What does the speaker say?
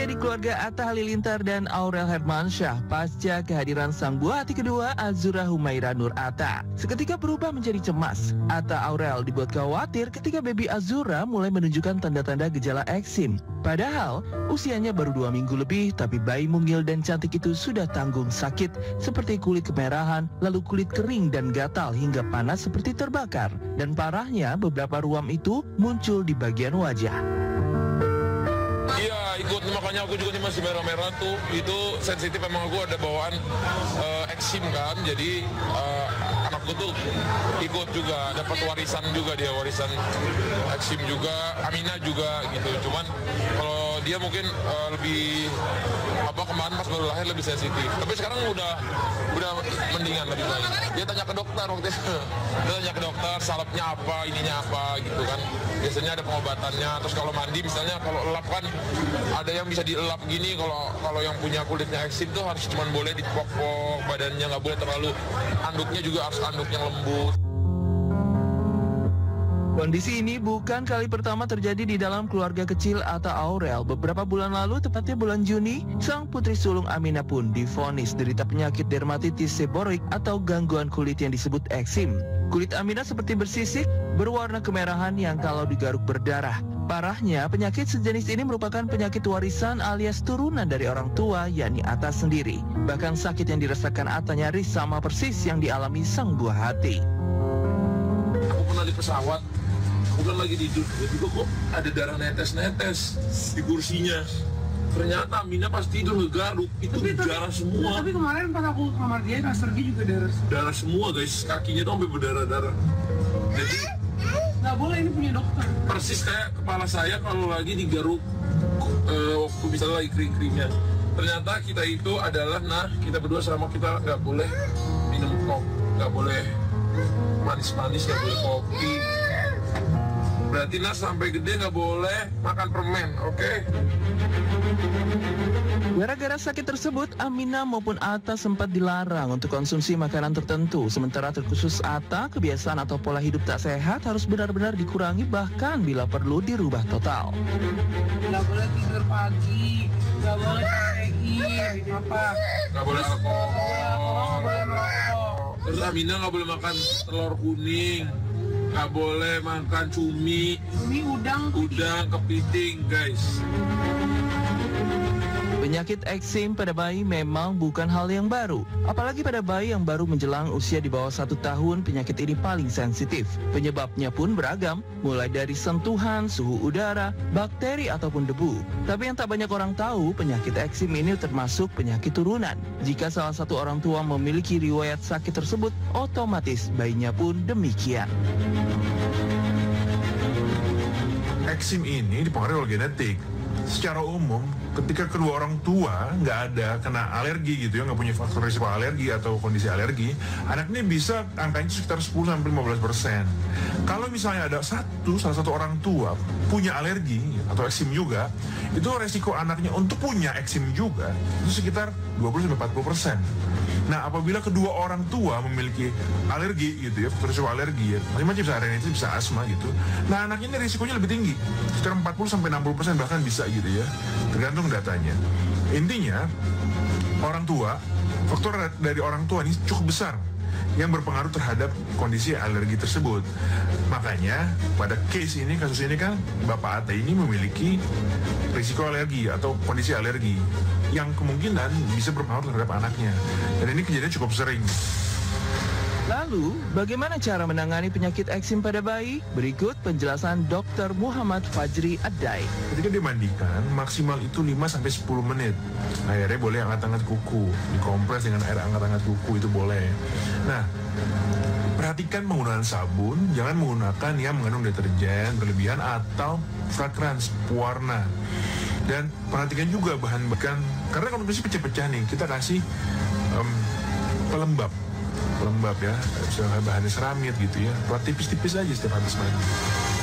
menjadi keluarga Atta Halilintar dan Aurel Hermansyah pasca kehadiran sang buah hati kedua Azura Humaira Nur Atta. Seketika berubah menjadi cemas. Atta Aurel dibuat khawatir ketika baby Azura mulai menunjukkan tanda-tanda gejala eksim. Padahal usianya baru 2 minggu lebih, tapi bayi mungil dan cantik itu sudah tanggung sakit seperti kulit kemerahan, lalu kulit kering dan gatal hingga panas seperti terbakar. Dan parahnya beberapa ruam itu muncul di bagian wajah. Iya, ikut, makanya aku juga nih masih merah-merah tuh. Itu sensitif, emang aku ada bawaan eksim kan. Jadi anakku tuh ikut juga, dapat warisan juga, dia warisan eksim juga, Amina juga gitu. Cuman kalau dia mungkin lebih kemarin pas baru lahir lebih sensitif. Tapi sekarang udah mendingan, lebih baik. Dia tanya ke dokter waktu itu. Dia tanya ke dokter salepnya apa, ininya apa gitu kan. Biasanya ada pengobatannya. Terus kalau mandi misalnya, kalau elap kan ada yang bisa dielap gini. Kalau yang punya kulitnya eksim tuh harus cuman boleh dipok-pok badannya, nggak boleh terlalu, anduknya juga harus anduk yang lembut. Kondisi ini bukan kali pertama terjadi di dalam keluarga kecil Atta Aurel. Beberapa bulan lalu, tepatnya bulan Juni, sang putri sulung Amina pun divonis derita penyakit dermatitis seborik atau gangguan kulit yang disebut eksim. Kulit Amina seperti bersisik, berwarna kemerahan yang kalau digaruk berdarah. Parahnya, penyakit sejenis ini merupakan penyakit warisan alias turunan dari orang tua, yakni Atta sendiri. Bahkan sakit yang dirasakan Atta nyaris sama persis yang dialami sang buah hati. Aku pernah di pesawat, aku kan lagi tidur, tiba-tiba kok ada darah netes-netes di kursinya. Ternyata Amina pas tidur ngegaruk, itu darah semua. Tapi kemarin pas aku ke kamar dia, Rastergi juga darah. Darah semua guys, kakinya tuh sampai berdarah-darah. Jadi nggak boleh, ini punya dokter. persis kayak kepala saya kalau lagi digaruk waktu misalnya lagi kering-keringnya. Ternyata kita itu adalah, kita berdua sama kita nggak boleh minum kopi, nggak boleh manis-manis, nggak boleh kopi. Berarti sampai gede nggak boleh makan permen, oke? Gara-gara sakit tersebut, Amina maupun Atta sempat dilarang untuk konsumsi makanan tertentu. Sementara terkhusus Atta, kebiasaan atau pola hidup tak sehat harus benar-benar dikurangi, bahkan bila perlu dirubah total. Nggak boleh tidur pagi, nggak boleh kafein, Nggak boleh alkohol. nggak boleh merokok. Terus Amina nggak boleh makan telur kuning, nggak boleh makan cumi, Udang, kepiting, guys. Penyakit eksim pada bayi memang bukan hal yang baru. Apalagi pada bayi yang baru menjelang usia di bawah 1 tahun, penyakit ini paling sensitif. Penyebabnya pun beragam, mulai dari sentuhan, suhu udara, bakteri ataupun debu. Tapi yang tak banyak orang tahu, penyakit eksim ini termasuk penyakit turunan. Jika salah satu orang tua memiliki riwayat sakit tersebut, otomatis bayinya pun demikian. Eksim ini dipengaruhi oleh genetik. Secara umum, ketika kedua orang tua nggak ada kena alergi gitu ya, nggak punya faktor risiko alergi atau kondisi alergi, anak ini bisa angkanya sekitar 10-15%. Kalau misalnya ada salah satu orang tua punya alergi atau eksim juga, itu resiko anaknya untuk punya eksim juga itu sekitar 20-40%. Nah, apabila kedua orang tua memiliki alergi gitu ya, faktor risiko alergi ya, macam-macam bisa rinitis, bisa asma gitu. Nah, anak ini risikonya lebih tinggi, sekitar 40-60% bahkan bisa gitu ya, tergantung datanya. Intinya, orang tua, faktor dari orang tua ini cukup besar yang berpengaruh terhadap kondisi alergi tersebut. Makanya pada kasus ini kan Bapak Atta ini memiliki risiko alergi atau kondisi alergi yang kemungkinan bisa berpengaruh terhadap anaknya. Dan ini kejadian cukup sering. Lalu, bagaimana cara menangani penyakit eksim pada bayi? Berikut penjelasan Dr. Muhammad Fajri Adai. Ketika dimandikan, maksimal itu 5-10 menit. Akhirnya boleh angkat-angkat kuku, dikompres dengan air angkat-angkat kuku, itu boleh. Nah, perhatikan penggunaan sabun, jangan menggunakan yang mengandung deterjen berlebihan atau fragrance, pewarna. Dan perhatikan juga bahan-bahan, karena kalau misalnya pecah-pecah nih, kita kasih pelembab ya, misalnya bahannya seramid gitu ya, buat tipis-tipis aja setiap habis mandi.